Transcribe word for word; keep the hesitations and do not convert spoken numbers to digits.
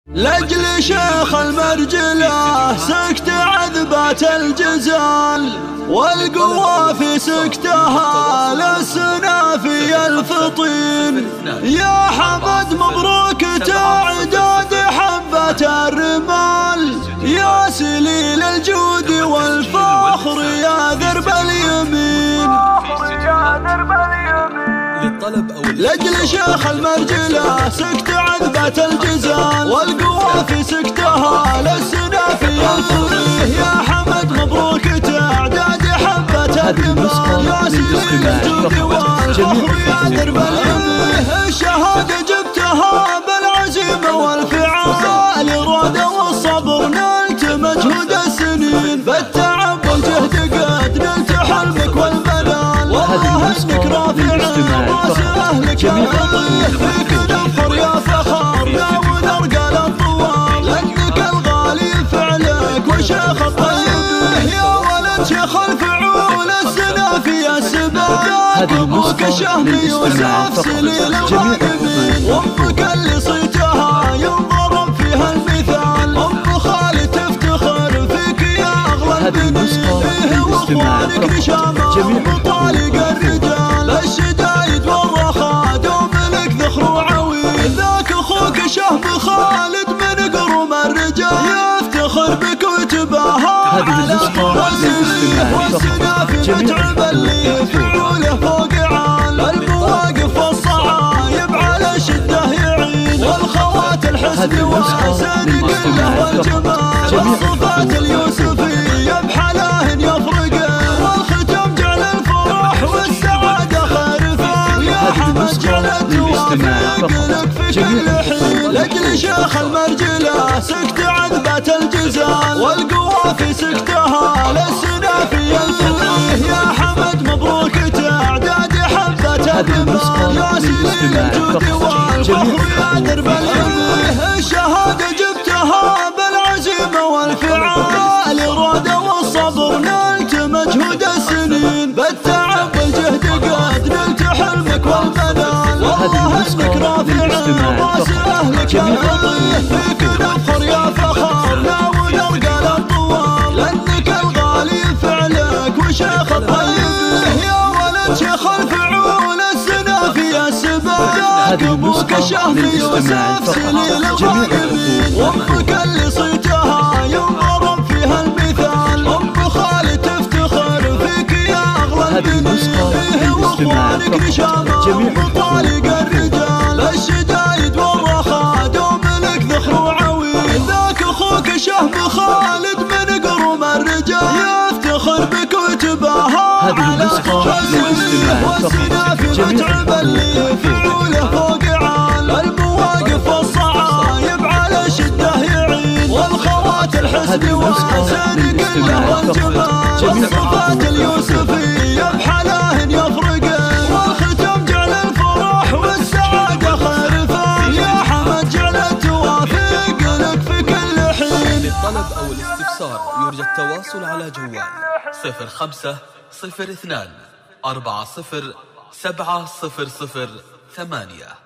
لأجل شيخ المرجلة سكت عذبات الجزال، والقوة في سكتها لسنا في الفطين. يا حمد مبروك تعداد حبة الرمال، يا سليل الجود والفخر يا درب اليمين. لأجل شيخ المرجلة سكت عذبة الجزال، والقوة في سكتها لسنا في الفطين. يا حمد مبروك تعداد حبة الرمال، يا سليل الجود والفخر يا درب اليمين. الشهادة جبتها بالعزيمة والفعال، الإرادة والصبر نلت مجهود السنين، بالتعب والجهد قد نلت حلمك والمنال. والله انك رافع راس اهلك يا لطيف، فيك نفخر يا فخارنا ونرقى للطوال، انك الغالي فعلك وشيخ الطيب. يا ولد شيخ الفعول السنا في السبال، ابوك شهم يوسف سليل الغائبين، وامك اللي صيتها ينضرب فيها المثال. ام خالد تفتخر فيك يا اغلى البنين، واخوانك نشامه وطالق الرجال. الشدايد والرخاء دوم لك ذخر وعويل، ذاك اخوك شهم خالد من قروم الرجال، يفتخر بك وتباهى على السنين. والسنا في متعب اللي فعوله فوق عال، المواقف والصعايب على شده يعين، والخوات الحسن والحسن كله والجمال، والصفات اليوسفيه بحلاهن يفرقن، والختم جعل الفرح والسعاده خارفان. يا حمد جعل التوافق لك في كل حين، لاجل شيخ المرجله سكت عذبه الجزال، والقوه في سكتها لسنا في الفقيه. يا حمد مبروك تعداد حبه الرمال، يا سليل الجود والفخر يا درب اليمين. الشهاده جبتها بالعزيمه والفعال، الإرادة والصبر نلت مجهود السنين، بالتعب والجهد قد نلت حلمك والمنال. والله انك رافع راس اهلك يا لطيف، فيك نفخر يا فخارنا ونرقى للطوال، لانك الغالي فعلك وشيخ الطيب. يا ولد شيخ الفعول السنا في السبال، ابوك شهم يوسف سليل الغائبين، وامك اللي صيتها ينضرب فيها المثال. ام خالد تفتخر فيك يا اغلى البنين، واخوانك نشامه وطالق الرجال. الشدايد والرخاء دوم لك ذخر وعويل، ذاك اخوك شهم خالد من قروم الرجال، يفتخر بك وتباهى على السنين. والسنا في متعب اللي فعوله فوق عال، المواقف والصعايب على شده يعين، والخوات الحسن والحسن كله والجمال، والصفات اليوسفيه بحلاهن يفرقن، والختم جعل الفرح والسعاده خارفان. يا حمد جعل التوافق لك في كل حين. للطلب او الاستفسار يرجى التواصل على جوال صفر خمسة صفر اثنان أربعة صفر سبعة صفر صفر ثمانية.